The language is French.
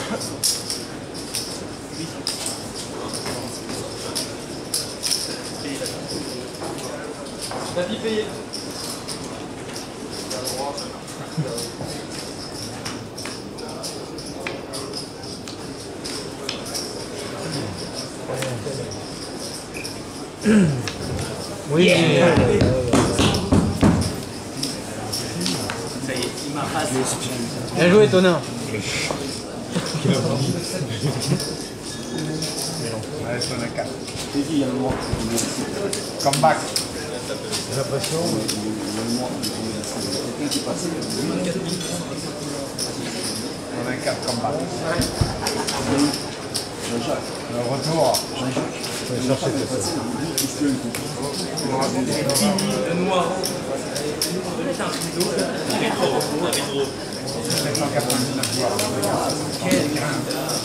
T'as dit payer. Oui. Yeah. Ça y est, il m'a rasé. Bien joué, Tonin. Allez, sur la 4. Comeback. J'ai l'impression. On a 4 comeback. Le retour. Je vais chercher tout ça. Le noir. C'est un rideau. Un rétro. 799 joueurs.